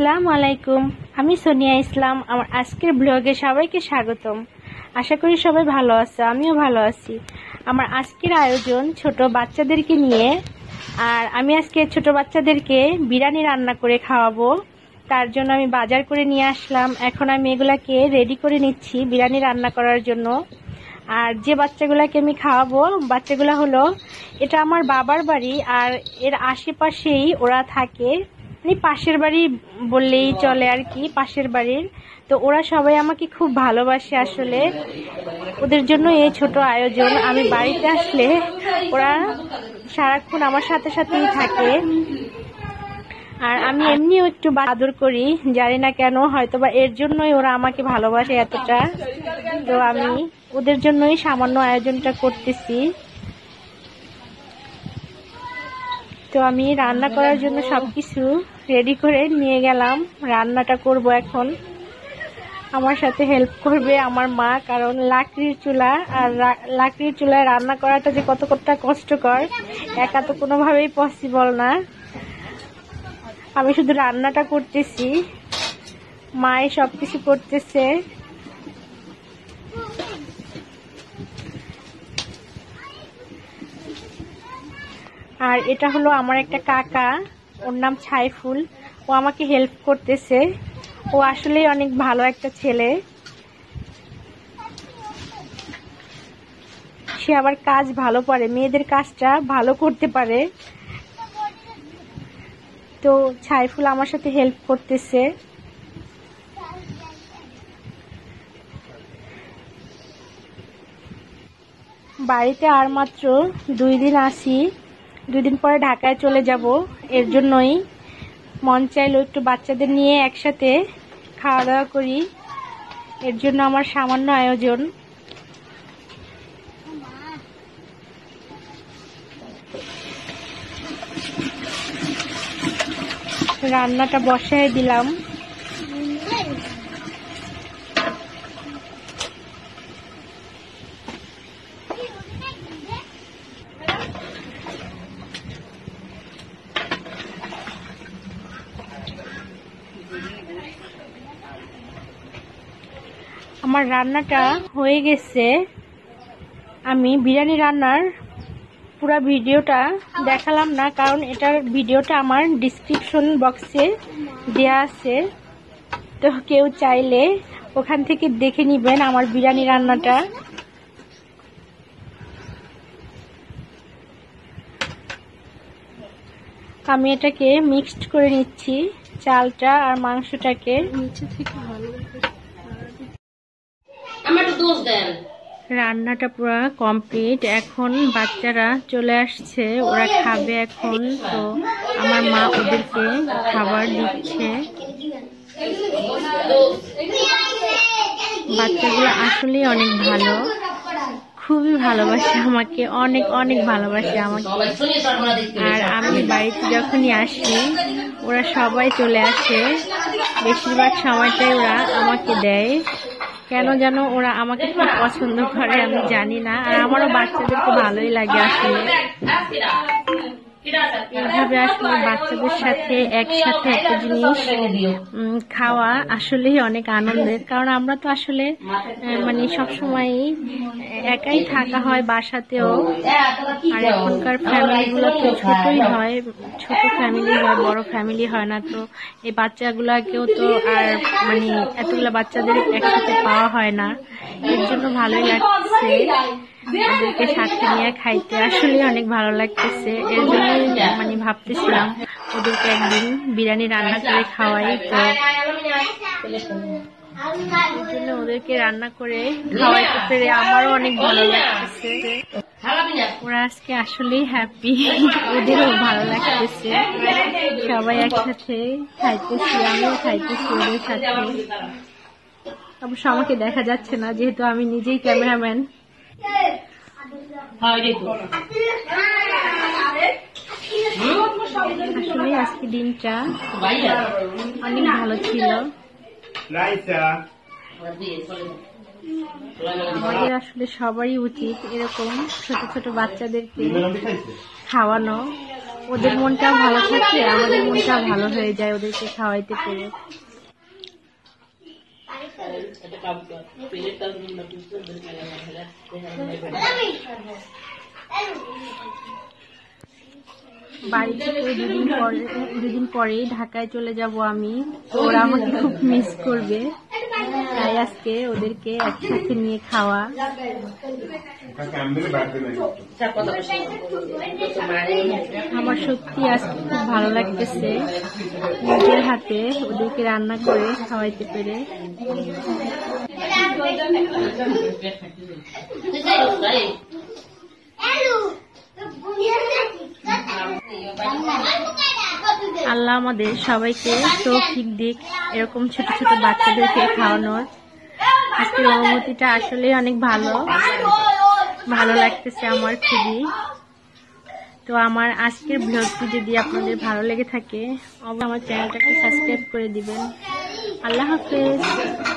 আসসালামু আলাইকুম। আমি সোনিয়া ইসলাম। আমার আজকের ব্লগে সবাইকে স্বাগতম। আশা করি সবাই ভালো আছে, আমিও ভালো আছি। আমার আজকের আয়োজন ছোট বাচ্চাদেরকে নিয়ে, আর আমি আজকে ছোট বাচ্চাদেরকে বিরিয়ানি রান্না করে খাওয়াবো। তার জন্য আমি বাজার করে নিয়ে আসলাম। এখন আমি এগুলাকে রেডি করে নিচ্ছি বিরিয়ানি রান্না করার জন্য। আর যে বাচ্চাগুলাকে আমি খাওয়াবো, বাচ্চাগুলা হলো, এটা আমার বাবার বাড়ি, আর এর আশেপাশেই ওরা থাকে, পাশের বাড়ি বললেই চলে আর কি, পাশের বাড়ির। তো ওরা সবাই আমাকে খুব ভালোবাসে। আসলে ওদের জন্য এই ছোট আয়োজন। আমি বাড়িতে আসলে ওরা সারাক্ষণ আমার সাথে সাথেই থাকে। আর আমি এমনিও একটু আদর করি, জানি না কেন, হয়তোবা এর জন্যই ওরা আমাকে ভালোবাসে এতটা। তো আমি ওদের জন্যই সামান্য আয়োজনটা করতেছি। তো আমি রান্না করার জন্য সবকিছু রেডি করে নিয়ে গেলাম। রান্নাটা করব এখন। আমার সাথে হেল্প করবে আমার মা, কারণ লাকড়ির চুলা, আর লাকড়ির চুলায় রান্না করাটা যে কতটা কষ্টকর, একা তো কোনোভাবেই পসিবল না। আমি শুধু রান্নাটা করতেছি, মাই সবকিছু করতেছে। আর এটা হলো আমার একটা কাকা, ওর নাম ছাইফুল। ও আমাকে হেল্প করতেছে। ও আসলেই অনেক ভালো একটা ছেলে। সে আবার কাজ ভালো পারে, মেয়েদের কাজটা ভালো করতে পারে। তো ছাইফুল আমার সাথে হেল্প করতেছে। বাড়িতে আর মাত্র 2 দিন আছি, 2 দিন পরে ঢাকায় চলে যাব। এর জন্যই মন চাইলো একটু বাচ্চাদের নিয়ে একসাথে খাওয়া দাওয়া করি। এর জন্য আমার সামান্য আয়োজন। রান্নাটা বসায় দিলাম। আমার রান্নাটা হয়ে গেছে। আমি বিরিয়ানি রান্নার পুরো ভিডিওটা দেখালাম না, কারণ এটার ভিডিওটা আমার ডিসক্রিপশন বক্সে দেয়া আছে। তো কেউ চাইলে ওখান থেকে দেখে নিবেন আমার বিরিয়ানি রান্নাটা। আমি এটাকে মিক্সড করে নিচ্ছি, চালটা আর মাংসটাকে। নিচে থেকে ভালো রান্নাটা পুরো কমপ্লিট। এখন বাচ্চারা চলে আসছে, ওরা খাবে এখন। তো আমার মা ওদেরকে খাবার দিচ্ছে। বাচ্চাগুলো আসলেই অনেক ভালো, খুবই ভালোবাসে আমাকে, অনেক অনেক ভালোবাসে আমাকে। আর আমি বাড়িতে যখনই আসি ওরা সবাই চলে আসে। বেশিরভাগ সময়টাই ওরা আমাকে দেয়। কেন যেন ওরা আমাকে খুব পছন্দ করে, আমি জানি না। আর আমারও বাচ্চাদেরকে ভালোই লাগে আসলে। এইভাবে আসলে বাচ্চাদের সাথে একসাথে একটা জিনিস খাওয়া আসলেই অনেক আনন্দের। কারণ আমরা তো আসলে সবসময় একাই থাকা হয় বাসাতেও। আর এখনকার ফ্যামিলিগুলো তো ছোটই হয়, ছোট ফ্যামিলি হয়, বড় ফ্যামিলি হয় না। তো এই বাচ্চাগুলাকেও তো আর এতগুলা বাচ্চাদের একসাথে পাওয়া হয় না। এর জন্য ভালোই লাগছে ওদেরকে সাথে নিয়ে খাইতে, আসলে অনেক ভালো লাগতেছে। এর জন্য ভাবতেছিলাম ওদেরকে একদিন বিরিয়ানি রান্না করে খাওয়াই। তো এর জন্য ওদেরকে রান্না করে খাওয়াইতে পেরে আমারও অনেক ভালো লাগতেছে। ওরা আজকে আসলেই হ্যাপি, ওদেরও ভালো লাগতেছে। সবাই একসাথে খাইতেছি, আমিও খাইতেছি ওদের সাথে। অবশ্য আমাকে দেখা যাচ্ছে না, যেহেতু আমি নিজেই ক্যামেরাম্যান। আসলে আজকে দিনটা অনেক ভালো ছিল। আমাদের আসলে সবারই উচিত এরকম ছোট ছোট বাচ্চাদেরকে খাওয়ানো। ওদের মনটাও ভালো থাকে, আমাদের মনটাও ভালো হয়ে যায় ওদেরকে খাওয়াইতে পেরে। বাড়ি থেকে দুদিন পরেই ঢাকায় চলে যাব আমি, তো ওরা আমাকে খুব মিস করবে, তাই আজকে ওদেরকে একসাথে নিয়ে খাওয়া। আমার সত্যি আজকে খুব ভালো লাগতেছে নিজের হাতে ওদেরকে রান্না করে খাওয়াইতে পেরে। আল্লাহ আমাদের সবাইকে তৌফিক দিক এরকম ছোট ছোট বাচ্চাদেরকে খাওয়ানোর। আজকের অনুভূতিটা আসলে অনেক ভালো লাগতেছে আমার খুবই। তো আমার আজকের ব্লগটি যদি আপনাদের ভালো লেগে থাকে অবশ্যই আমার চ্যানেলটাকে সাবস্ক্রাইব করে দিবেন। আল্লাহ হাফেজ।